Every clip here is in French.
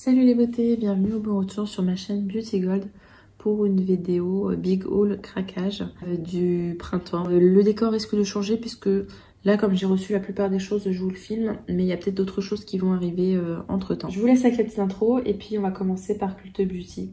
Salut les beautés, bienvenue au bon retour sur ma chaîne Beauty Gold pour une vidéo big haul craquage du printemps. Le décor risque de changer puisque là, comme j'ai reçu la plupart des choses, je vous le filme, mais il y a peut-être d'autres choses qui vont arriver entre temps. Je vous laisse avec la petite intro et puis on va commencer par Cult Beauty.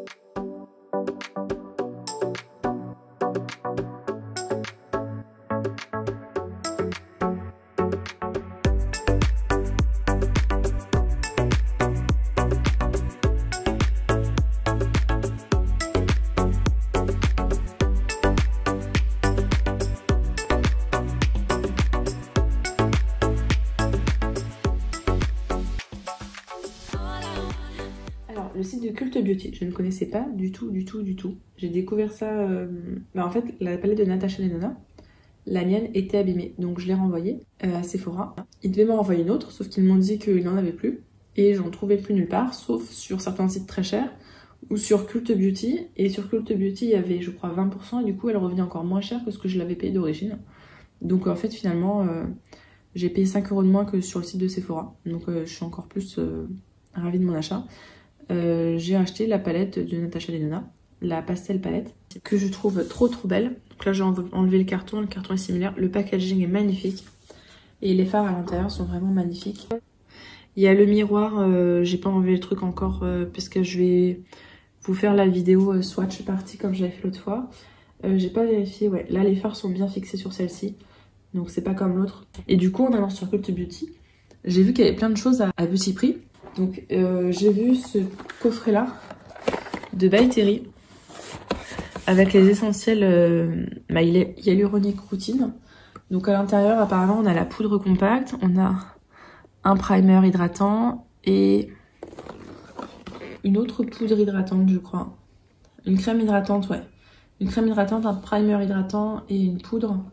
Le site de Cult Beauty, je ne connaissais pas du tout. J'ai découvert ça... en fait, la palette de Natasha Denona, la mienne était abîmée. Donc je l'ai renvoyée à Sephora. Ils devaient m'en renvoyer une autre, sauf qu'ils m'ont dit qu'ils n'en avaient plus. Et j'en trouvais plus nulle part, sauf sur certains sites très chers, ou sur Cult Beauty. Et sur Cult Beauty, il y avait, je crois, 20%. Et du coup, elle revenait encore moins cher que ce que je l'avais payé d'origine. Donc en fait, finalement, j'ai payé 5 € de moins que sur le site de Sephora. Donc je suis encore plus ravie de mon achat. J'ai acheté la palette de Natasha Denona, la pastel palette, que je trouve trop belle. Donc là j'ai enlevé le carton est similaire, le packaging est magnifique et les fards à l'intérieur sont vraiment magnifiques. Il y a le miroir, j'ai pas enlevé le truc encore parce que je vais vous faire la vidéo swatch party comme j'avais fait l'autre fois. J'ai pas vérifié, ouais, là les fards sont bien fixés sur celle-ci, donc c'est pas comme l'autre. Et du coup on avance sur Cult Beauty, j'ai vu qu'il y avait plein de choses à petit prix. Donc j'ai vu ce coffret là de By Terry avec les essentiels hyaluronique routine. Donc à l'intérieur apparemment on a la poudre compacte, on a un primer hydratant et une autre poudre hydratante je crois. Une crème hydratante, ouais. Une crème hydratante, un primer hydratant et une poudre.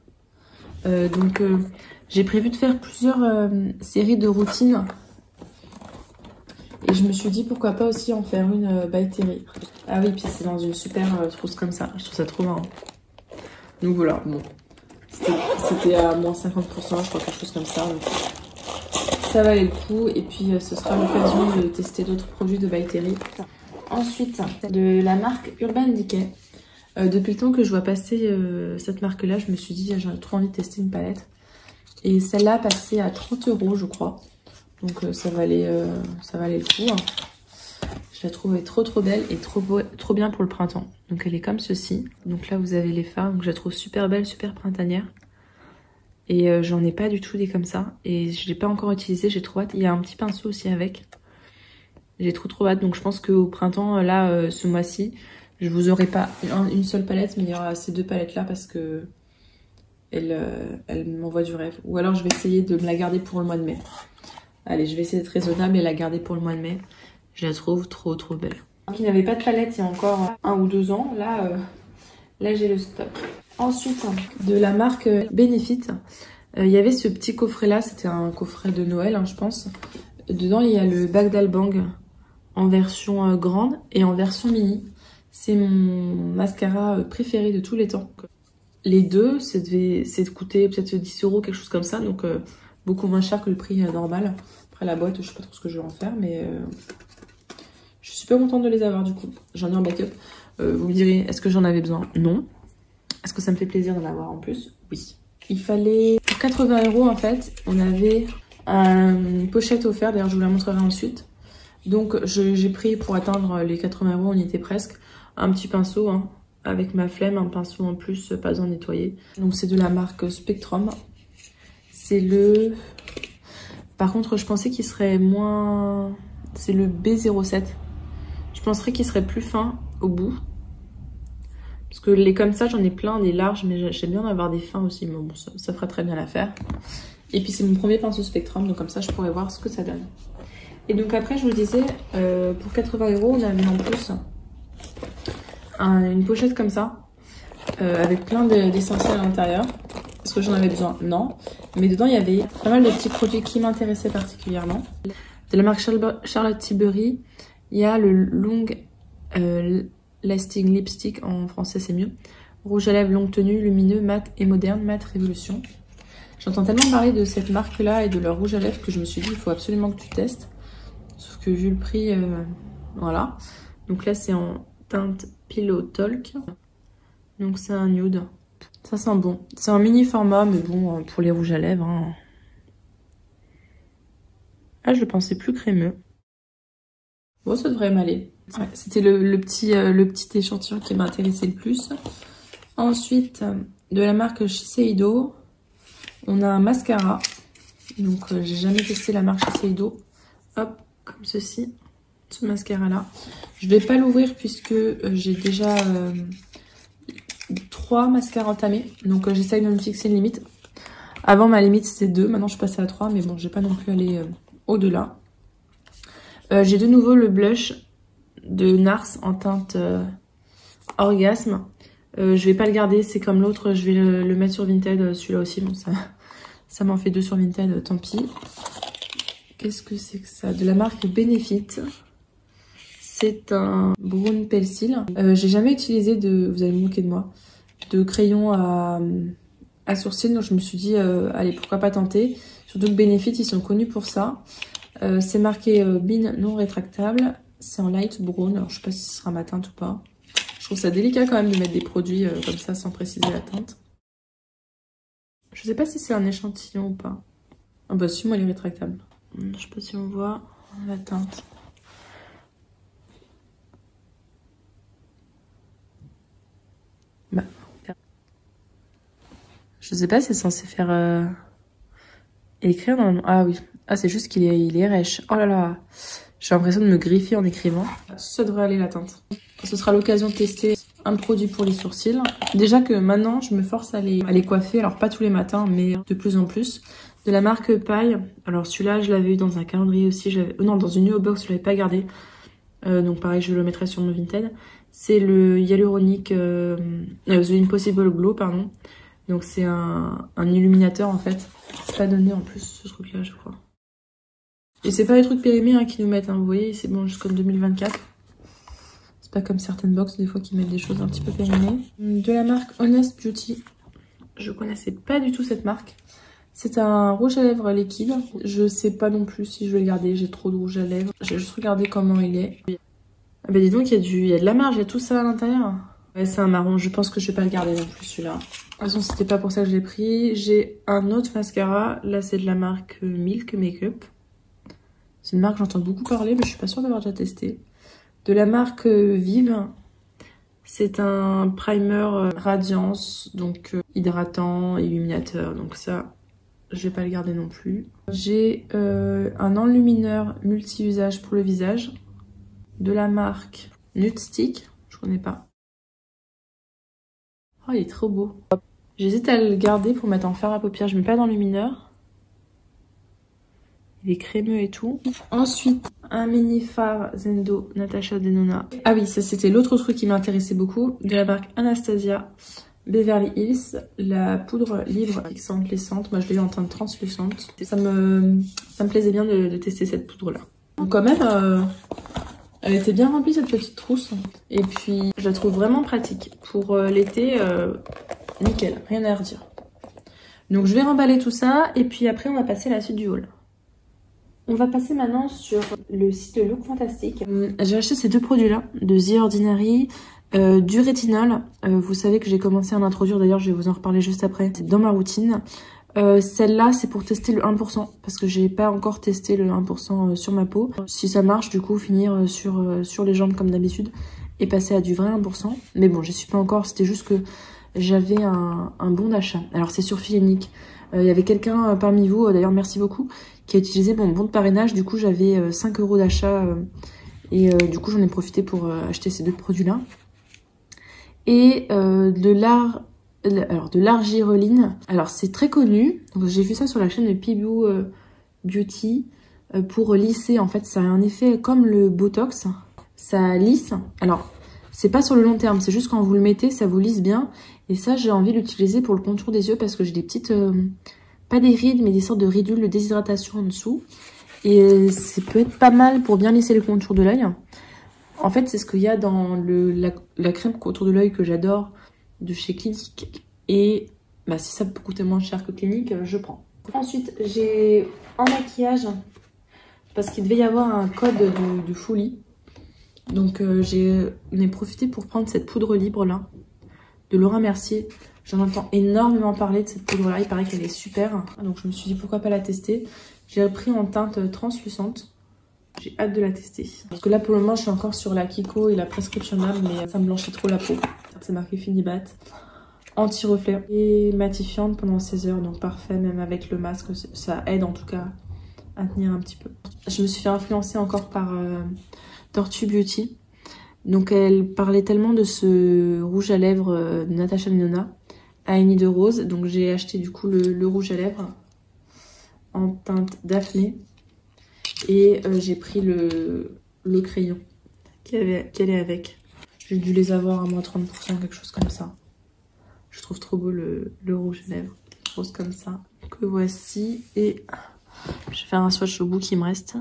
J'ai prévu de faire plusieurs séries de routines. Et je me suis dit pourquoi pas aussi en faire une By Terry. Ah oui, puis c'est dans une super trousse comme ça. Je trouve ça trop marrant. Donc voilà, bon. C'était à moins 50%, je crois, quelque chose comme ça. Donc ça valait le coup. Et puis ce sera l'occasion de tester d'autres produits de By Terry. Ensuite, de la marque Urban Decay. Depuis le temps que je vois passer cette marque-là, je me suis dit j'ai trop envie de tester une palette. Et celle-là passait à 30 € je crois. Donc ça valait le coup. Hein. Je la trouvais trop belle et trop bien pour le printemps. Donc elle est comme ceci. Donc là vous avez les fards. Donc je la trouve super belle, super printanière. Et j'en ai pas du tout des comme ça. Et je l'ai pas encore utilisé, j'ai trop hâte. Il y a un petit pinceau aussi avec. J'ai trop hâte. Donc je pense qu'au printemps, là, ce mois-ci, je vous aurai pas une seule palette, mais il y aura ces deux palettes là parce que elle m'envoie du rêve. Ou alors je vais essayer de me la garder pour le mois de mai. Allez, je vais essayer d'être raisonnable et la garder pour le mois de mai. Je la trouve trop belle. Qui n'avait pas de palette il y a encore 1 ou 2 ans. Là j'ai le stock. Ensuite, de la marque Benefit, il y avait ce petit coffret là. C'était un coffret de Noël, hein, je pense. Dedans, il y a le Bagdal Bang en version grande et en version mini. C'est mon mascara préféré de tous les temps. Les deux, c'est de coûter peut-être 10 €, quelque chose comme ça. Donc beaucoup moins cher que le prix normal. Après la boîte, je sais pas trop ce que je vais en faire, mais je suis super contente de les avoir du coup. J'en ai en backup. Vous me direz, est-ce que j'en avais besoin? Non. Est-ce que ça me fait plaisir d'en avoir en plus? Oui. Il fallait, pour 80 € en fait, on avait une pochette offerte. D'ailleurs, je vous la montrerai ensuite. Donc j'ai pris pour atteindre les 80 €, on y était presque, un petit pinceau, hein, avec ma flemme, un pinceau en plus, pas besoin de nettoyer. Donc c'est de la marque Spectrum. C'est le... Par contre, je pensais qu'il serait moins... C'est le B07. Je penserais qu'il serait plus fin au bout. Parce que les comme ça, j'en ai plein, des larges, mais j'aime bien en avoir des fins aussi. Mais bon, ça fera très bien l'affaire. Et puis c'est mon premier pinceau Spectrum, donc comme ça, je pourrais voir ce que ça donne. Et donc après, je vous disais, pour 80 €, on avait en plus une pochette comme ça, avec plein d'essentiels à l'intérieur. Est-ce que j'en avais besoin? Non. Mais dedans, il y avait pas mal de petits produits qui m'intéressaient particulièrement. De la marque Charlotte Tilbury, il y a le Long Lasting Lipstick, en français c'est mieux. Rouge à lèvres longue tenue, lumineux, mat et moderne, mat révolution. J'entends tellement parler de cette marque-là et de leur rouge à lèvres que je me suis dit, il faut absolument que tu testes. Sauf que vu le prix, voilà. Donc là, c'est en teinte Pillow Talk. Donc c'est un nude. Ça sent bon. C'est un mini format, mais bon, pour les rouges à lèvres. Hein. Ah, je le pensais plus crémeux. Bon, ça devrait m'aller. Ouais, c'était le petit échantillon qui m'a intéressé le plus. Ensuite, de la marque Shiseido, on a un mascara. Donc, j'ai jamais testé la marque Shiseido. Hop, comme ceci. Ce mascara-là. Je vais pas l'ouvrir puisque j'ai déjà 3 mascaras entamés. Donc, j'essaye de me fixer une limite. Avant, ma limite, c'était 2. Maintenant, je suis passée à 3. Mais bon, je vais pas non plus aller au-delà. J'ai de nouveau le blush de Nars en teinte Orgasme. Je vais pas le garder, c'est comme l'autre, je vais le mettre sur Vinted, celui-là aussi. Bon, ça m'en fait 2 sur Vinted, tant pis. Qu'est-ce que c'est que ça? De la marque Benefit. C'est un brown pencil. J'ai jamais utilisé vous allez me moquer de moi, de crayon à sourcils, donc je me suis dit, allez, pourquoi pas tenter. Surtout que Benefit, ils sont connus pour ça. C'est marqué bin non rétractable. C'est en light brown. Alors, je sais pas si ce sera ma teinte ou pas. Je trouve ça délicat quand même de mettre des produits comme ça sans préciser la teinte. Je sais pas si c'est un échantillon ou pas. Ah bah si, moi elle est rétractable. Je sais pas si on voit la teinte. Bah. Je sais pas si c'est censé faire écrire normalement. Ah oui. Ah c'est juste qu'il est rêche. Oh là là. J'ai l'impression de me griffer en écrivant. Ça devrait aller la teinte. Ce sera l'occasion de tester un produit pour les sourcils. Déjà que maintenant, je me force à les coiffer. Alors pas tous les matins, mais de plus en plus. De la marque Paille. Alors celui-là, je l'avais eu dans un calendrier aussi. Non, dans une Nuo Box, je l'avais pas gardé. Donc pareil, je le mettrai sur mon Vinted. C'est le Hyaluronic The Impossible Glow, pardon. Donc c'est un illuminateur en fait. C'est pas donné en plus ce truc-là, je crois. Et c'est pas les trucs périmés hein, qui nous mettent, hein, vous voyez, c'est bon jusqu'en 2024. C'est pas comme certaines box des fois qui mettent des choses un petit peu périmées. De la marque Honest Beauty. Je connaissais pas du tout cette marque. C'est un rouge à lèvres liquide. Je sais pas non plus si je vais le garder, j'ai trop de rouge à lèvres. J'ai juste regardé comment il est. Ah bah dis donc, il y a de la marge, il y a tout ça à l'intérieur. Ouais, c'est un marron, je pense que je vais pas le garder non plus celui-là. De toute façon, c'était pas pour ça que je l'ai pris. J'ai un autre mascara, là c'est de la marque Milk Makeup. C'est une marque que j'entends beaucoup parler, mais je suis pas sûre d'avoir déjà testé. De la marque Vive. C'est un primer radiance, donc hydratant, illuminateur. Donc ça, je vais pas le garder non plus. J'ai un enlumineur multi-usage pour le visage. De la marque Nude Stick. Je connais pas. Oh, il est trop beau. J'hésite à le garder pour mettre en fard à paupières. Je mets pas d'enlumineur. Il est crémeux et tout. Ensuite, un mini fard Zendo Natasha Denona. Ah oui, ça c'était l'autre truc qui m'intéressait beaucoup. De la marque Anastasia Beverly Hills. La poudre libre fixante laissante. Moi je l'ai eu en teinte translucente. Ça me plaisait bien de tester cette poudre là. Donc quand même, elle était bien remplie cette petite trousse. Et puis je la trouve vraiment pratique. Pour l'été, nickel, rien à redire. Donc je vais remballer tout ça. Et puis après on va passer à la suite du haul. On va passer maintenant sur le site de Look Fantastic. J'ai acheté ces deux produits-là, de The Ordinary, du rétinol. Vous savez que j'ai commencé à en introduire, d'ailleurs je vais vous en reparler juste après. C'est dans ma routine. Celle-là, c'est pour tester le 1%, parce que j'ai pas encore testé le 1% sur ma peau. Si ça marche, du coup, finir sur les jambes comme d'habitude et passer à du vrai 1%. Mais bon, j'y suis pas encore, c'était juste que j'avais un bon d'achat. Alors c'est sur Philenic. Il y avait quelqu'un parmi vous, d'ailleurs merci beaucoup, qui a utilisé mon bon de parrainage. Du coup j'avais 5 € d'achat et du coup j'en ai profité pour acheter ces deux produits là. Et de l'argireline. Alors c'est très connu, j'ai vu ça sur la chaîne de Pibou Beauty pour lisser. En fait ça a un effet comme le Botox, ça lisse. Alors c'est pas sur le long terme, c'est juste quand vous le mettez ça vous lisse bien. Et ça, j'ai envie de l'utiliser pour le contour des yeux parce que j'ai des petites, pas des rides, mais des sortes de ridules de déshydratation en dessous. Et ça peut être pas mal pour bien lisser le contour de l'œil. En fait, c'est ce qu'il y a dans la crème contour de l'œil que j'adore de chez Clinique. Et bah, si ça peut coûter moins cher que Clinique, je prends. Ensuite, j'ai en maquillage parce qu'il devait y avoir un code de folie. Donc j'en ai profité pour prendre cette poudre libre là, de Laura Mercier. J'en entends énormément parler de cette poudre là, il paraît qu'elle est super. Donc je me suis dit pourquoi pas la tester. J'ai pris en teinte translucente. J'ai hâte de la tester. Parce que là pour le moment je suis encore sur la Kiko et la Prescription Lab, mais ça me blanchit trop la peau. C'est marqué Finibat. Anti-reflet et matifiante pendant 16 heures, donc parfait, même avec le masque, ça aide en tout cas à tenir un petit peu. Je me suis fait influencer encore par Tortue Beauty. Donc elle parlait tellement de ce rouge à lèvres de Natasha Denona, Aini de Rose. Donc j'ai acheté du coup le rouge à lèvres en teinte Daphné. Et j'ai pris le crayon qu'elle est avec. J'ai dû les avoir à moins 30%, quelque chose comme ça. Je trouve trop beau le rouge à lèvres. Rose comme ça. Que voici. Et je vais faire un swatch au bout qui me reste.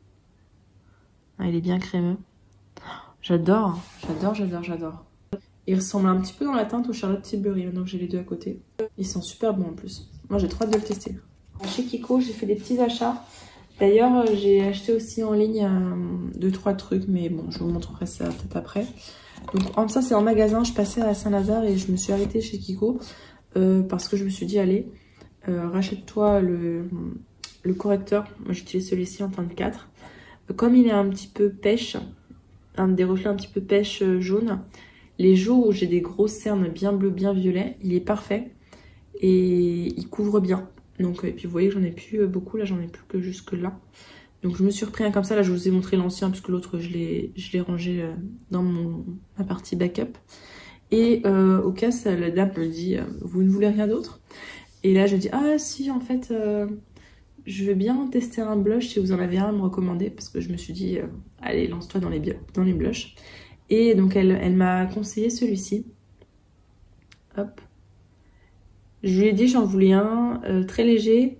Ah, il est bien crémeux. J'adore. J'adore. Il ressemble un petit peu dans la teinte au Charlotte Tilbury. Maintenant que j'ai les deux à côté. Ils sont super bons en plus. Moi j'ai trop hâte de le tester. Chez Kiko, j'ai fait des petits achats. D'ailleurs, j'ai acheté aussi en ligne 2-3 trucs. Mais bon, je vous montrerai ça peut-être après. Donc ça c'est en magasin, je passais à Saint-Lazare et je me suis arrêtée chez Kiko parce que je me suis dit allez, rachète-toi le correcteur. Moi j'utilise celui-ci en teinte 4. Comme il est un petit peu pêche, des reflets un petit peu pêche jaune, les jours où j'ai des grosses cernes bien bleues, bien violets, il est parfait et il couvre bien. Donc et puis vous voyez que j'en ai plus beaucoup, là j'en ai plus que jusque là. Donc je me suis repris un comme ça, là je vous ai montré l'ancien puisque l'autre je l'ai rangé dans ma partie backup. Et au cas la dame me dit vous ne voulez rien d'autre? Et là je dis ah si en fait je veux bien tester un blush si vous en avez un à me recommander, parce que je me suis dit allez lance-toi dans les blushs. Et donc elle m'a conseillé celui-ci. Hop. Je lui ai dit j'en voulais un très léger.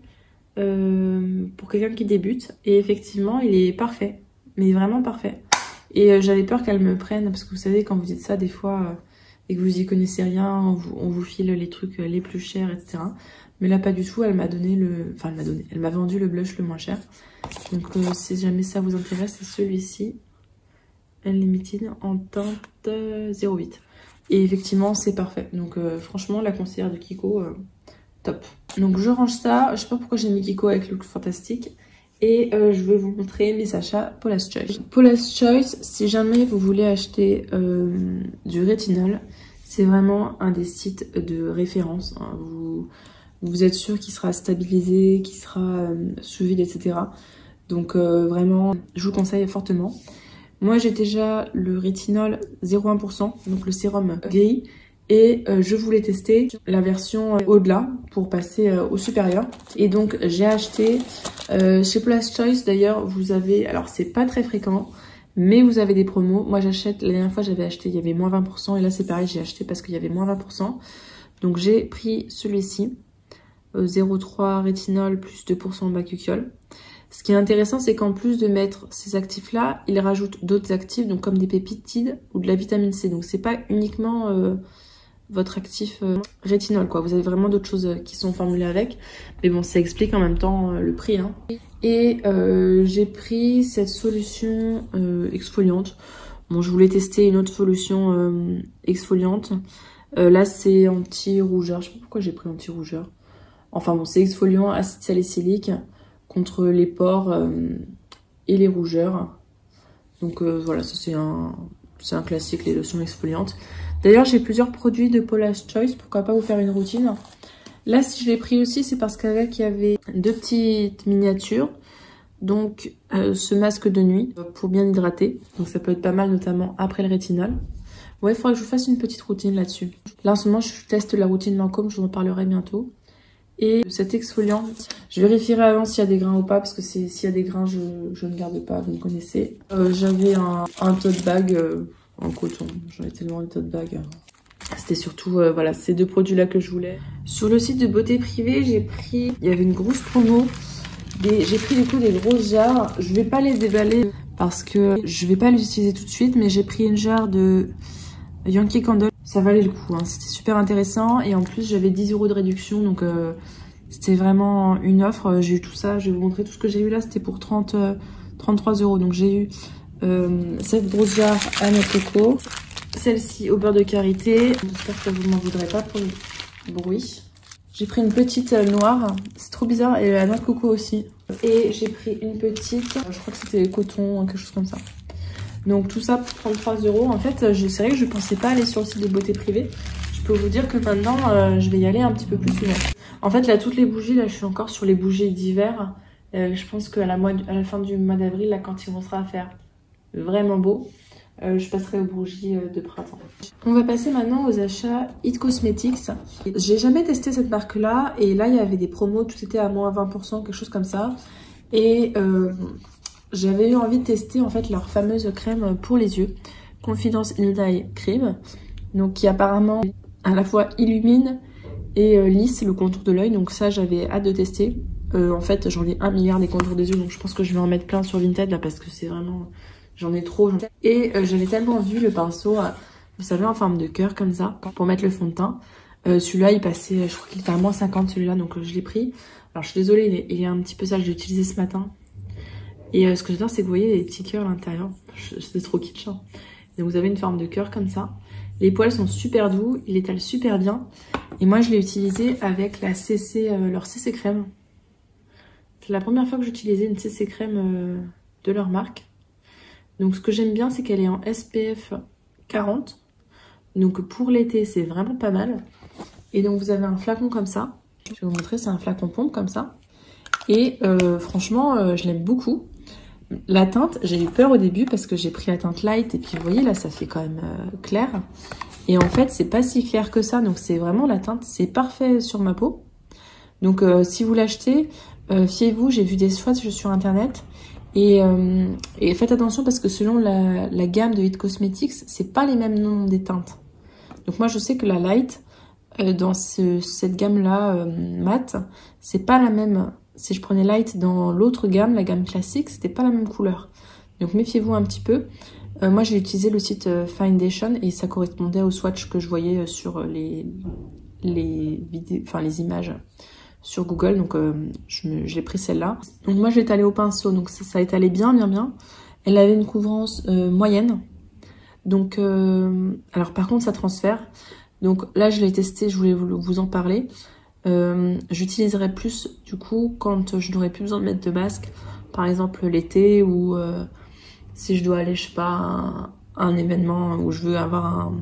Pour quelqu'un qui débute, et effectivement il est parfait, mais vraiment parfait. Et j'avais peur qu'elle me prenne, parce que vous savez quand vous dites ça des fois et que vous y connaissez rien, on vous file les trucs les plus chers, etc. Mais là pas du tout, elle m'a donné elle m'a vendu le blush le moins cher. Donc si jamais ça vous intéresse, c'est celui-ci, Unlimited en teinte 08. Et effectivement c'est parfait. Donc franchement la conseillère de Kiko, top. Donc je range ça, je sais pas pourquoi j'ai mis Kiko avec Look Fantastique. Et je vais vous montrer mes achats Paula's Choice. Paula's Choice, si jamais vous voulez acheter du rétinol, c'est vraiment un des sites de référence. Hein. Vous êtes sûr qu'il sera stabilisé, qu'il sera sous vide, etc. Donc vraiment, je vous conseille fortement. Moi j'ai déjà le rétinol 0,1%, donc le sérum gris. Et je voulais tester la version au-delà pour passer au supérieur. Et donc j'ai acheté chez Paula's Choice, d'ailleurs vous avez, alors c'est pas très fréquent, mais vous avez des promos. Moi j'achète, la dernière fois j'avais acheté, il y avait moins 20%, et là c'est pareil, j'ai acheté parce qu'il y avait moins 20%. Donc j'ai pris celui-ci, 0,3 rétinol plus 2% bacuchiol. Ce qui est intéressant, c'est qu'en plus de mettre ces actifs-là, il rajoute d'autres actifs, donc comme des péptides ou de la vitamine C. Donc c'est pas uniquement votre actif rétinol, quoi. Vous avez vraiment d'autres choses qui sont formulées avec. Mais bon, ça explique en même temps le prix. Hein. Et j'ai pris cette solution exfoliante. Bon, je voulais tester une autre solution exfoliante. Là, c'est anti-rougeur. Je sais pas pourquoi j'ai pris anti-rougeur. Enfin bon, c'est exfoliant, acide salicylique contre les pores et les rougeurs. Donc voilà, ça c'est un classique, les lotions exfoliantes. D'ailleurs, j'ai plusieurs produits de Paula's Choice, pourquoi pas vous faire une routine. Là, si je l'ai pris aussi, c'est parce qu'avec, il y avait 2 petites miniatures. Donc, ce masque de nuit pour bien hydrater. Donc, ça peut être pas mal, notamment après le rétinol. Ouais, il faudrait que je vous fasse une petite routine là-dessus. Là, en ce moment, je teste la routine Lancôme, je vous en parlerai bientôt. Et cet exfoliant, je vérifierai avant s'il y a des grains ou pas, parce que s'il y a des grains, je ne garde pas, vous me connaissez. J'avais un tote bag en coton, j'en ai tellement de tote bag. C'était surtout, voilà, ces 2 produits-là que je voulais. Sur le site de Beauté Privée, il y avait une grosse promo. J'ai pris du coup des grosses jarres. Je vais pas les déballer parce que je vais pas les utiliser tout de suite, mais j'ai pris une jarre de Yankee Candle. Ça valait le coup, hein. C'était super intéressant. Et en plus, j'avais 10 € de réduction, donc c'était vraiment une offre. J'ai eu tout ça, je vais vous montrer tout ce que j'ai eu là. C'était pour 30 33 €. Donc j'ai eu cette grosse jarre à noix de coco. Celle-ci au beurre de karité. J'espère que vous ne m'en voudrez pas pour le bruit. J'ai pris une petite noire. C'est trop bizarre. Et la noix de coco aussi. Et j'ai pris une petite, je crois que c'était coton, quelque chose comme ça. Donc tout ça pour 33 €. En fait, c'est vrai que je pensais pas aller sur le site de beauté privée. Je peux vous dire que maintenant, je vais y aller un petit peu plus souvent. En fait, là, toutes les bougies, là, je suis encore sur les bougies d'hiver. Je pense qu'à la fin du mois d'avril, là, quand ils vont se faire vraiment beau, je passerai aux bougies de printemps. On va passer maintenant aux achats It Cosmetics. J'ai jamais testé cette marque-là. Et là, il y avait des promos, tout était à moins 20%, quelque chose comme ça. Et j'avais eu envie de tester en fait leur fameuse crème pour les yeux. Confidence in Eye Cream. Donc qui apparemment à la fois illumine et lisse le contour de l'œil. Donc ça, j'avais hâte de tester. En fait, j'en ai 1 milliard des contours des yeux. Donc je pense que je vais en mettre plein sur Vinted là parce que c'est vraiment... J'en ai trop. Et j'avais tellement vu le pinceau, vous savez, en forme de cœur comme ça, pour mettre le fond de teint. Celui-là, il passait, je crois qu'il était à moins 50 celui-là, donc je l'ai pris. Alors je suis désolée, il est un petit peu sale, je l'ai utilisé ce matin. Et ce que j'adore, c'est que vous voyez les petits cœurs à l'intérieur. C'est trop kitsch. Hein. Donc vous avez une forme de cœur comme ça. Les poils sont super doux, il étale super bien. Et moi, je l'ai utilisé avec la leur CC crème. C'est la première fois que j'utilisais une CC crème de leur marque. Donc ce que j'aime bien, c'est qu'elle est en SPF 40. Donc pour l'été, c'est vraiment pas mal. Et donc vous avez un flacon comme ça. Je vais vous montrer, c'est un flacon pompe comme ça. Et franchement, je l'aime beaucoup. La teinte, j'ai eu peur au début parce que j'ai pris la teinte light. Et puis vous voyez, là, ça fait quand même clair. Et en fait, c'est pas si clair que ça. Donc c'est vraiment la teinte, c'est parfait sur ma peau. Donc si vous l'achetez, fiez-vous, j'ai vu des swatchs sur internet. Et faites attention parce que selon la gamme de It Cosmetics, c'est pas les mêmes noms des teintes. Donc moi je sais que la light dans cette gamme là mat, c'est pas la même. Si je prenais light dans l'autre gamme, la gamme classique, c'était pas la même couleur. Donc méfiez-vous un petit peu. Moi j'ai utilisé le site Foundation et ça correspondait au swatch que je voyais sur les vidéos, enfin les images sur Google, donc j'ai pris celle-là. Donc moi je l'ai étalée au pinceau, donc ça a étalé bien. Elle avait une couvrance moyenne. Donc alors par contre ça transfère. Donc là je l'ai testé, je voulais vous en parler. J'utiliserai plus du coup quand je n'aurai plus besoin de mettre de masque, par exemple l'été ou si je dois aller, je sais pas, à un événement où je veux avoir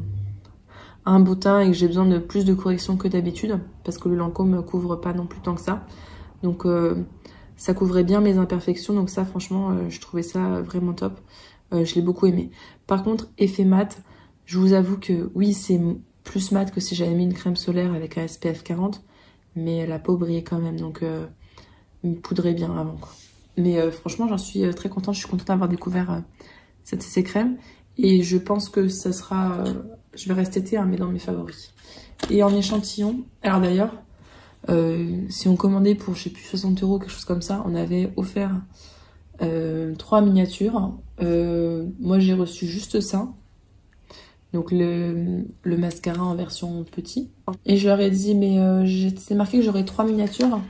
un beau teint et que j'ai besoin de plus de correction que d'habitude parce que le Lancôme me couvre pas non plus tant que ça. Donc ça couvrait bien mes imperfections, donc ça franchement je trouvais ça vraiment top. Je l'ai beaucoup aimé. Par contre effet mat, je vous avoue que oui c'est plus mat que si j'avais mis une crème solaire avec un SPF 40, mais la peau brillait quand même, donc me poudrait bien avant quoi. Mais franchement j'en suis très contente, je suis contente d'avoir découvert cette CC crème et je pense que ça sera... je vais rester été, hein, mais dans mes favoris. Et en échantillon, alors d'ailleurs, si on commandait pour, je sais plus, 60 €, quelque chose comme ça, on avait offert 3 miniatures. Moi, j'ai reçu juste ça. Donc, le mascara en version petit. Et je leur ai dit, mais c'est marqué que j'aurais 3 miniatures.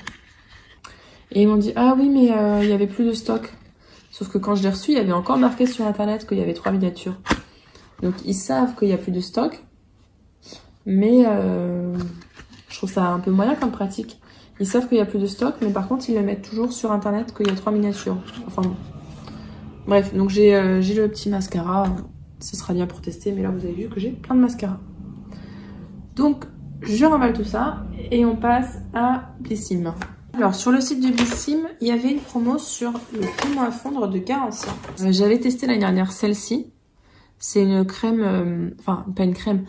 Et ils m'ont dit, ah oui, mais il y avait plus de stock. Sauf que quand je l'ai reçu, il y avait encore marqué sur internet qu'il y avait 3 miniatures. Donc ils savent qu'il n'y a plus de stock, mais je trouve ça un peu moyen comme pratique. Ils savent qu'il n'y a plus de stock, mais par contre ils le mettent toujours sur internet qu'il y a 3 miniatures. Enfin bon. Bref, donc j'ai le petit mascara, ce sera bien pour tester, mais là vous avez vu que j'ai plein de mascara. Donc je remballe tout ça et on passe à Blissim. Alors sur le site de Blissim, il y avait une promo sur le crème à fondre de Garancia. J'avais testé l'année dernière celle-ci. C'est une crème, enfin pas une crème,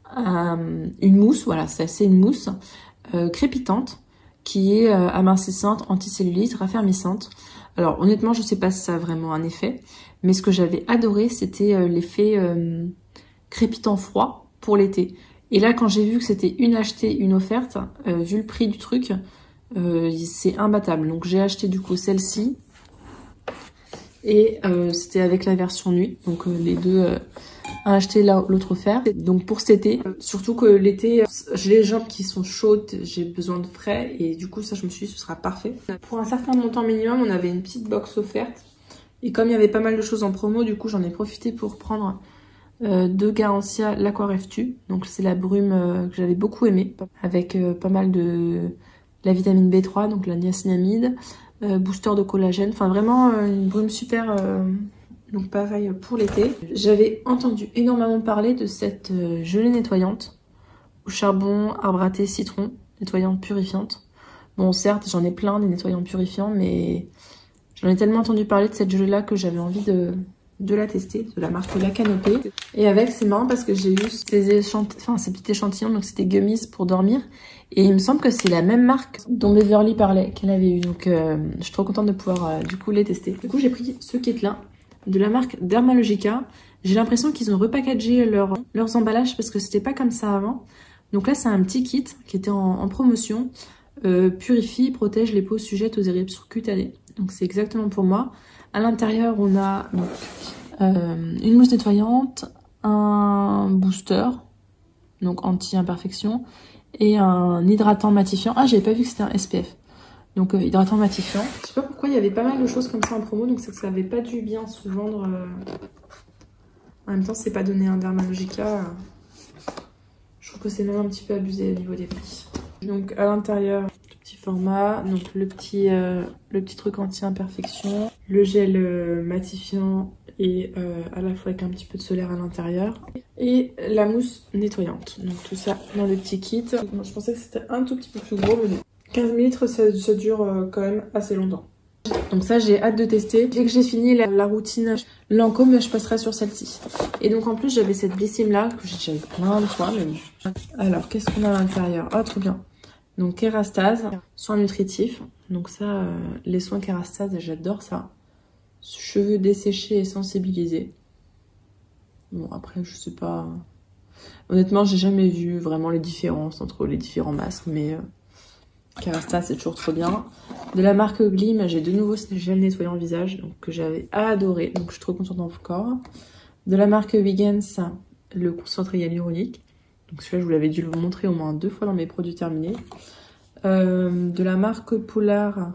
une mousse, voilà, c'est une mousse crépitante qui est amincissante, anticellulite, raffermissante. Alors honnêtement, je sais pas si ça a vraiment un effet, mais ce que j'avais adoré, c'était l'effet crépitant froid pour l'été. Et là, quand j'ai vu que c'était une achetée, une offerte, vu le prix du truc, c'est imbattable. Donc j'ai acheté du coup celle-ci. Et c'était avec la version nuit, donc les deux, un acheté l'autre offert. Donc pour cet été, surtout que l'été, j'ai les jambes qui sont chaudes, j'ai besoin de frais et du coup ça je me suis dit ce sera parfait. Pour un certain montant minimum, on avait une petite box offerte Et comme il y avait pas mal de choses en promo, du coup j'en ai profité pour prendre de Garancia l'Aquaref-Tu. Donc c'est la brume que j'avais beaucoup aimée, avec pas mal de la vitamine B3, donc la niacinamide, booster de collagène, enfin vraiment une brume super, donc pareil pour l'été. J'avais entendu énormément parler de cette gelée nettoyante au charbon, arbre à thé, citron, nettoyante purifiante. Bon certes j'en ai plein des nettoyants purifiants, mais j'en ai tellement entendu parler de cette gelée là que j'avais envie de la tester, de la marque La Canopée. Et avec, c'est marrant parce que j'ai eu ces petits échantillons, donc c'était gummies pour dormir. Et il me semble que c'est la même marque dont Beverly parlait, qu'elle avait eu. Donc je suis trop contente de pouvoir du coup les tester. Du coup j'ai pris ce kit là, de la marque Dermalogica. J'ai l'impression qu'ils ont repackagé leurs emballages parce que c'était pas comme ça avant. Donc là c'est un petit kit qui était en promotion. Purifie, protège les peaux sujettes aux éruptions cutanées. Donc c'est exactement pour moi. À l'intérieur, on a donc, une mousse nettoyante, un booster, donc anti-imperfection, et un hydratant matifiant. Ah, j'avais pas vu que c'était un SPF. Donc hydratant matifiant. Je sais pas pourquoi il y avait pas mal de choses comme ça en promo, donc c'est que ça avait pas dû bien se vendre. En même temps, c'est pas donné un Dermalogica. Je trouve que c'est même un petit peu abusé au niveau des prix. Donc à l'intérieur, petit format, donc le petit truc anti-imperfection, le gel matifiant et à la fois avec un petit peu de solaire à l'intérieur, et la mousse nettoyante. Donc tout ça dans le petit kit. Moi, je pensais que c'était un tout petit peu plus gros, mais bon. 15 ml ça dure quand même assez longtemps. Donc ça j'ai hâte de tester. Dès que j'ai fini la routine Lancôme, je passerai sur celle-ci. Et donc en plus j'avais cette Blissim là que j'ai déjà eu plein de fois, mais bon. Alors qu'est-ce qu'on a à l'intérieur? Ah trop bien. Donc Kérastase, soins nutritifs. Donc ça, les soins Kérastase, j'adore ça. Cheveux desséchés et sensibilisés. Bon après je sais pas. Honnêtement j'ai jamais vu vraiment les différences entre les différents masques, mais Kérastase c'est toujours trop bien. De la marque Glim, j'ai de nouveau ce gel nettoyant visage donc, que j'avais adoré, donc je suis trop contente encore. De la marque Wiggins, le concentré hyaluronique. Donc celui-là, je vous l'avais dû le montrer au moins 2 fois dans mes produits terminés. De la marque Polar,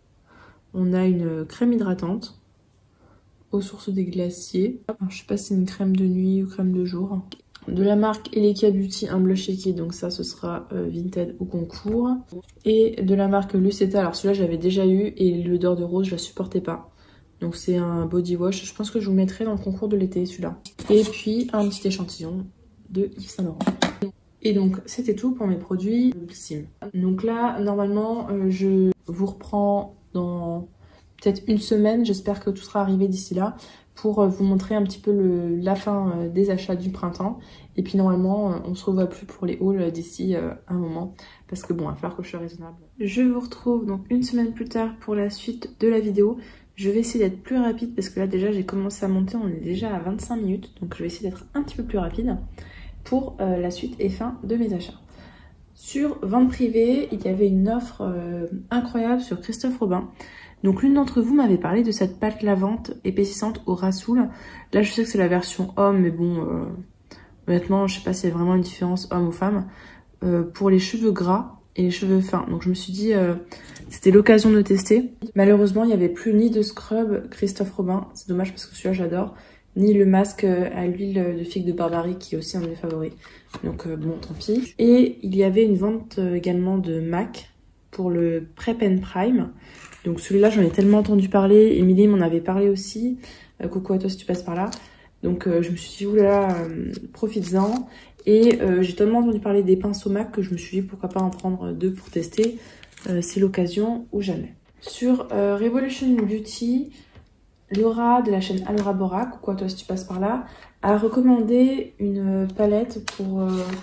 on a une crème hydratante aux sources des glaciers. Alors, je sais pas si c'est une crème de nuit ou crème de jour. De la marque Elekia Beauty, un blush liquide, donc ça ce sera Vinted au concours. Et de la marque Lucetta, alors celui-là j'avais déjà eu et l'odeur de rose je la supportais pas. Donc c'est un body wash, je pense que je vous mettrai dans le concours de l'été celui-là. Et puis un petit échantillon de Yves Saint Laurent. Et donc c'était tout pour mes produits Blissim. Donc là normalement je vous reprends dans peut-être une semaine, j'espère que tout sera arrivé d'ici là, pour vous montrer un petit peu la fin des achats du printemps. Et puis normalement, on se revoit plus pour les hauls d'ici un moment. Parce que bon, il va falloir que je sois raisonnable. Je vous retrouve donc une semaine plus tard pour la suite de la vidéo. Je vais essayer d'être plus rapide parce que là déjà j'ai commencé à monter, on est déjà à 25 minutes. Donc je vais essayer d'être un petit peu plus rapide pour la suite et fin de mes achats. Sur vente privée, il y avait une offre incroyable sur Christophe Robin. Donc l'une d'entre vous m'avait parlé de cette pâte lavante épaississante au Rasoul. Là je sais que c'est la version homme, mais bon, honnêtement je sais pas s'il y a vraiment une différence homme ou femme. Pour les cheveux gras et les cheveux fins. Donc je me suis dit, c'était l'occasion de tester. Malheureusement il n'y avait plus ni de scrub Christophe Robin, c'est dommage parce que celui-là j'adore, ni le masque à l'huile de figue de Barbarie qui est aussi un de mes favoris. Donc bon, tant pis. Et il y avait une vente également de MAC pour le Prep and Prime. Donc celui-là, j'en ai tellement entendu parler. Émilie m'en avait parlé aussi. Coucou à toi si tu passes par là. Donc je me suis dit, oulala, profites-en. Et j'ai tellement entendu parler des pinceaux MAC que je me suis dit, pourquoi pas en prendre 2 pour tester. C'est l'occasion ou jamais. Sur Revolution Beauty, Laura de la chaîne Alora Bora, coucou à toi si tu passes par là, a recommandé une palette pour...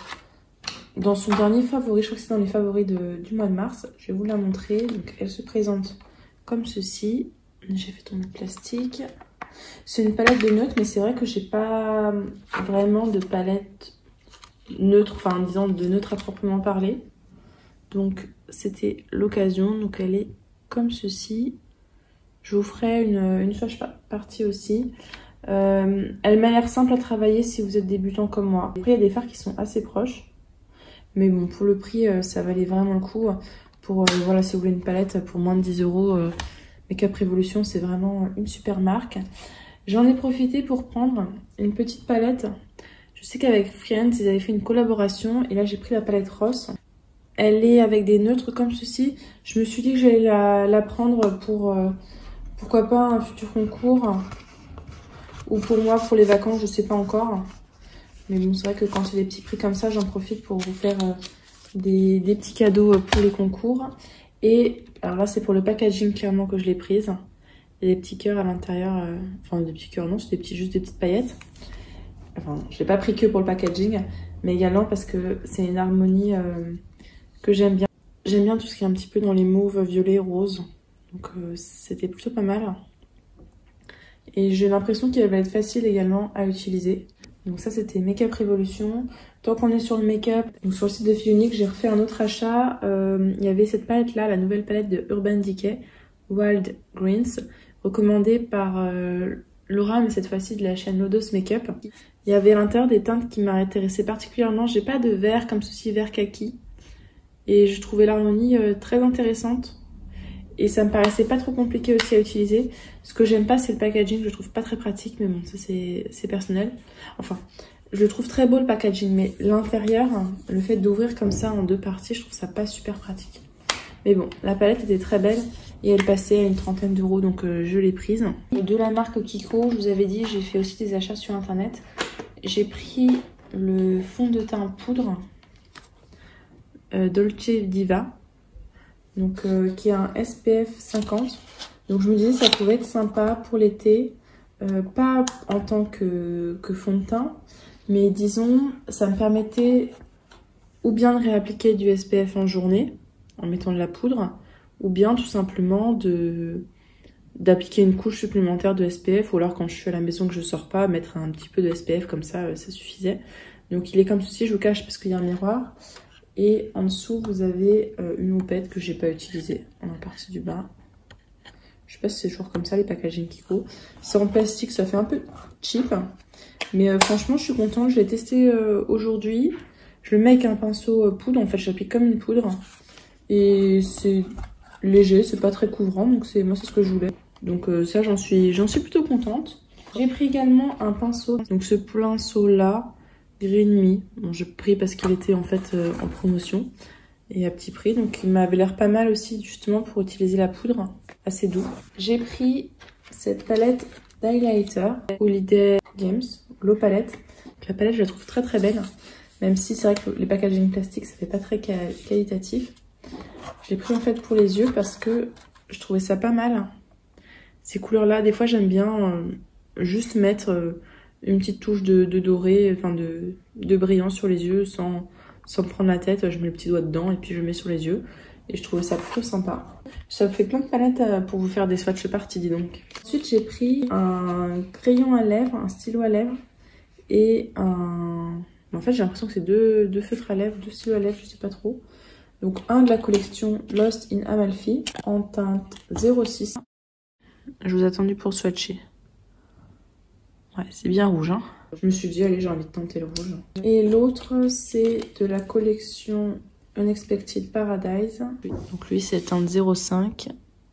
dans son dernier favori, je crois que c'est dans les favoris du mois de mars. Je vais vous la montrer. Donc elle se présente comme ceci. J'ai fait tomber le plastique. C'est une palette de neutre, mais c'est vrai que j'ai pas vraiment de palette neutre, enfin disons de neutre à proprement parler. Donc c'était l'occasion. Donc elle est comme ceci. Je vous ferai une swatch partie aussi. Elle m'a l'air simple à travailler si vous êtes débutant comme moi. Après il y a des fards qui sont assez proches. Mais bon, pour le prix, ça valait vraiment le coup. Pour, voilà, si vous voulez une palette pour moins de 10 €, Make-up Revolution, c'est vraiment une super marque. J'en ai profité pour prendre une petite palette. Je sais qu'avec Friends, ils avaient fait une collaboration et là j'ai pris la palette Ross. Elle est avec des neutres comme ceci. Je me suis dit que j'allais la prendre pour, pourquoi pas, un futur concours. Ou pour moi, pour les vacances, je sais pas encore. Mais bon, c'est vrai que quand j'ai des petits prix comme ça, j'en profite pour vous faire des petits cadeaux pour les concours. Et alors là, c'est pour le packaging clairement que je l'ai prise. Il y a des petits cœurs à l'intérieur. Enfin, des petits cœurs, non, c'est juste des petites paillettes. Enfin, je l'ai pas pris que pour le packaging, mais également parce que c'est une harmonie que j'aime bien. J'aime bien tout ce qui est un petit peu dans les mauves, violets, roses. Donc c'était plutôt pas mal. Et j'ai l'impression qu'elle va être facile également à utiliser. Donc ça c'était Make-up Revolution. Tant qu'on est sur le make-up, donc sur le site de Fille Unique, j'ai refait un autre achat. Il y avait cette palette là, la nouvelle palette de Urban Decay, Wild Greens, recommandée par Laura, mais cette fois-ci de la chaîne Lodos Makeup. Il y avait à l'intérieur des teintes qui m'intéressaient particulièrement. J'ai pas de vert comme ceci, vert kaki. Et je trouvais l'harmonie très intéressante. Et ça me paraissait pas trop compliqué aussi à utiliser. Ce que j'aime pas, c'est le packaging. Je le trouve pas très pratique, mais bon, ça c'est personnel. Enfin, je le trouve très beau le packaging, mais l'intérieur, le fait d'ouvrir comme ça en deux parties, je trouve ça pas super pratique. Mais bon, la palette était très belle et elle passait à une trentaine d'euros, donc je l'ai prise. De la marque Kiko, je vous avais dit, j'ai fait aussi des achats sur internet. J'ai pris le fond de teint poudre Dolce Diva, donc qui a un SPF 50. Donc je me disais ça pouvait être sympa pour l'été, pas en tant que fond de teint, mais disons ça me permettait ou bien de réappliquer du SPF en journée en mettant de la poudre, ou bien tout simplement d'appliquer une couche supplémentaire de SPF, ou alors quand je suis à la maison que je sors pas, mettre un petit peu de SPF comme ça, ça suffisait. Donc il est comme ceci, je vous cache parce qu'il y a un miroir. Et en dessous, vous avez une houppette que j'ai pas utilisée en partie du bas. Je sais pas si c'est toujours comme ça les packaging Kiko. C'est en plastique, ça fait un peu cheap. Mais franchement, je suis contente. Je l'ai testé aujourd'hui. Je le mets avec un pinceau poudre. En fait, j'applique comme une poudre. Et c'est léger, c'est pas très couvrant. Donc moi, c'est ce que je voulais. Donc ça, j'en suis plutôt contente. J'ai pris également un pinceau. Donc ce pinceau-là. Green Me. Bon, j'ai pris parce qu'il était en fait en promotion et à petit prix, donc il m'avait l'air pas mal aussi justement pour utiliser la poudre, assez doux. J'ai pris cette palette d'highlighter Holiday Games, l'eau palette. La palette je la trouve très très belle, même si c'est vrai que les packaging plastiques ça fait pas très qualitatif. Je l'ai pris en fait pour les yeux parce que je trouvais ça pas mal. Ces couleurs là, des fois j'aime bien juste mettre une petite touche de doré, enfin de brillant sur les yeux sans me prendre la tête. Je mets le petit doigt dedans et puis je mets sur les yeux. Et je trouvais ça plutôt sympa. Ça me fait plein de palettes pour vous faire des swatchs parties, dis donc. Ensuite, j'ai pris un crayon à lèvres, un stylo à lèvres et un... En fait, j'ai l'impression que c'est deux feutres à lèvres, deux stylos à lèvres, je sais pas trop. Donc un de la collection Lost in Amalfi en teinte 06. Je vous ai attendu pour swatcher. Ouais, c'est bien rouge, hein. Je me suis dit, allez, j'ai envie de tenter le rouge. Et l'autre, c'est de la collection Unexpected Paradise. Donc lui, c'est teinte 05.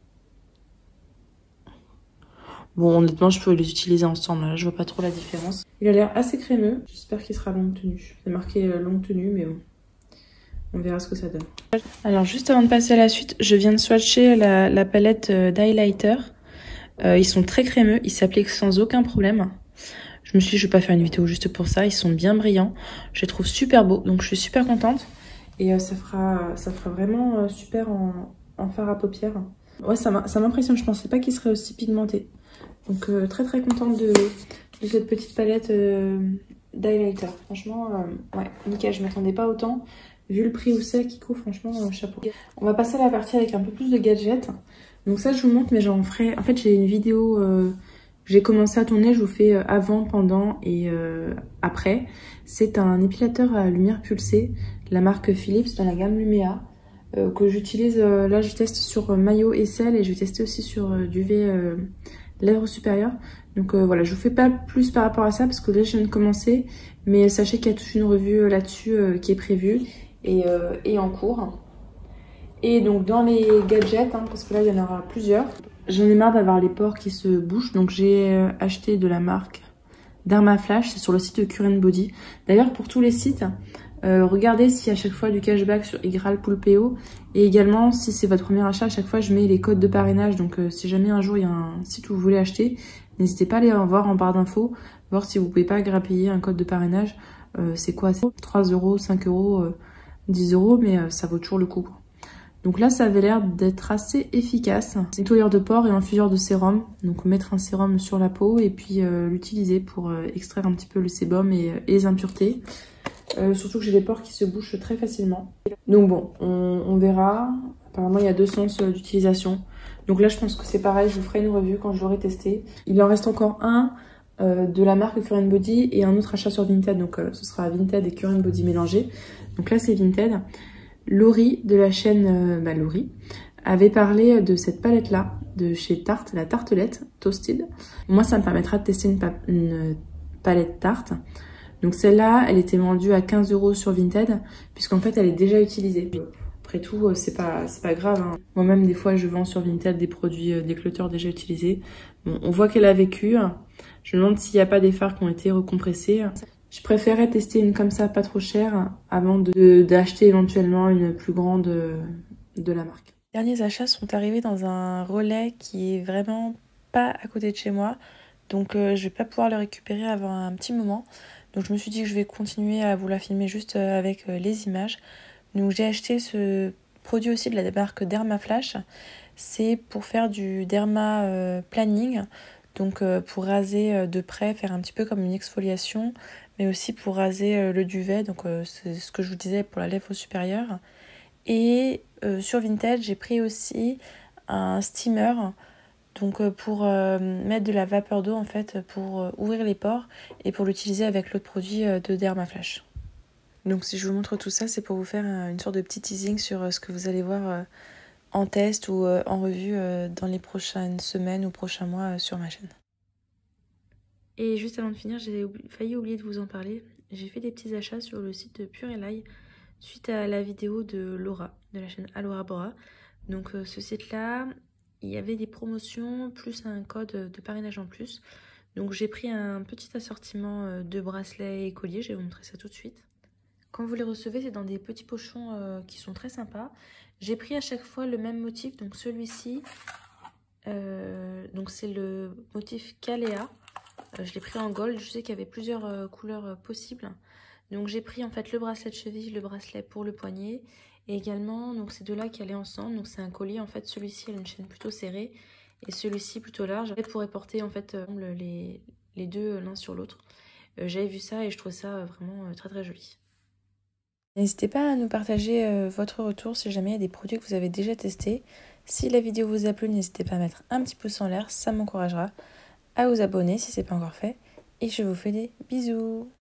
Bon, honnêtement, je peux les utiliser ensemble. Là, je vois pas trop la différence. Il a l'air assez crémeux. J'espère qu'il sera longue tenue. C'est marqué longue tenue, mais bon. On verra ce que ça donne. Alors, juste avant de passer à la suite, je viens de swatcher la palette d'highlighter. Ils sont très crémeux. Ils s'appliquent sans aucun problème. Je me suis dit, je vais pas faire une vidéo juste pour ça. Ils sont bien brillants. Je les trouve super beaux. Donc, je suis super contente. Et ça fera vraiment super en fard à paupières. Ouais, ça m'impressionne. Je pensais pas qu'ils seraient aussi pigmentés. Donc, très très contente de cette petite palette d'highlighter. Franchement, ouais, nickel. Je m'attendais pas autant. Vu le prix où c'est, Kiko, franchement, chapeau. On va passer à la partie avec un peu plus de gadgets. Donc ça, je vous montre, mais j'en ferai... En fait, j'ai une vidéo... j'ai commencé à tourner, je vous fais avant, pendant et après. C'est un épilateur à lumière pulsée de la marque Philips dans la gamme Lumea que j'utilise. Là, je teste sur maillot et sel et je vais tester aussi sur duvet lèvres supérieures. Donc voilà, je vous fais pas plus par rapport à ça parce que là, je viens de commencer. Mais sachez qu'il y a toute une revue là-dessus qui est prévue et en cours. Et donc dans les gadgets, hein, parce que là, il y en aura plusieurs. J'en ai marre d'avoir les pores qui se bouchent, donc j'ai acheté de la marque Dermaflash, c'est sur le site de Cure Body. D'ailleurs, pour tous les sites, regardez s'il y a à chaque fois du cashback sur Igral, Poulpeo. Et également, si c'est votre premier achat, à chaque fois, je mets les codes de parrainage. Donc, si jamais un jour, il y a un site où vous voulez acheter, n'hésitez pas à aller voir en barre d'infos, voir si vous pouvez pas grappiller un code de parrainage. C'est quoi? 3 €, 5 €, 10 €, mais ça vaut toujours le coup. Donc là, ça avait l'air d'être assez efficace. Nettoyeur de pores et infuseur de sérum. Donc mettre un sérum sur la peau et puis l'utiliser pour extraire un petit peu le sébum et les impuretés. Surtout que j'ai des pores qui se bouchent très facilement. Donc bon, on verra. Apparemment, il y a 2 sens d'utilisation. Donc là, je pense que c'est pareil. Je vous ferai une review quand je l'aurai testé. Il en reste encore un de la marque Cure Body et un autre achat sur Vinted. Donc ce sera Vinted et Cure Body mélangés. Donc là, c'est Vinted. Laurie de la chaîne Laurie avait parlé de cette palette là de chez Tarte, la tartelette Toasted. Moi ça me permettra de tester une palette Tarte. Donc celle-là elle était vendue à 15 € sur Vinted puisqu'en fait elle est déjà utilisée. Après tout c'est pas grave hein. Moi-même des fois je vends sur Vinted des produits d'écloteurs déjà utilisés. Bon, on voit qu'elle a vécu. Je me demande s'il n'y a pas des fards qui ont été recompressés. Je préférais tester une comme ça, pas trop chère, avant d'acheter éventuellement une plus grande de la marque. Les derniers achats sont arrivés dans un relais qui est vraiment pas à côté de chez moi. Donc je vais pas pouvoir le récupérer avant un petit moment. Donc je me suis dit que je vais continuer à vous la filmer juste avec les images. Donc j'ai acheté ce produit aussi de la marque Dermaflash. C'est pour faire du derma planning. Donc pour raser de près, faire un petit peu comme une exfoliation, mais aussi pour raser le duvet, donc c'est ce que je vous disais pour la lèvre supérieure. Et sur Vinted, j'ai pris aussi un steamer, donc pour mettre de la vapeur d'eau en fait, pour ouvrir les pores et pour l'utiliser avec l'autre produit de Dermaflash. Donc si je vous montre tout ça, c'est pour vous faire une sorte de petit teasing sur ce que vous allez voir en test ou en revue dans les prochaines semaines ou prochains mois sur ma chaîne. Et juste avant de finir, j'ai failli oublier de vous en parler. J'ai fait des petits achats sur le site Purelai suite à la vidéo de Laura, de la chaîne Alora Bora. Donc ce site-là, il y avait des promotions plus un code de parrainage en plus. Donc j'ai pris un petit assortiment de bracelets et colliers, je vais vous montrer ça tout de suite. Quand vous les recevez, c'est dans des petits pochons qui sont très sympas. J'ai pris à chaque fois le même motif, donc celui-ci, donc c'est le motif Caléa. Je l'ai pris en gold, je sais qu'il y avait plusieurs couleurs possibles. Donc j'ai pris en fait le bracelet de cheville, le bracelet pour le poignet. Et également, donc ces deux-là qui allaient ensemble. Donc c'est un collier, en fait celui-ci a une chaîne plutôt serrée. Et celui-ci plutôt large. Je pourrais porter en fait les deux l'un sur l'autre. J'avais vu ça et je trouve ça vraiment très très joli. N'hésitez pas à nous partager votre retour si jamais il y a des produits que vous avez déjà testés. Si la vidéo vous a plu, n'hésitez pas à mettre un petit pouce en l'air, ça m'encouragera à vous abonner si ce n'est pas encore fait. Et je vous fais des bisous.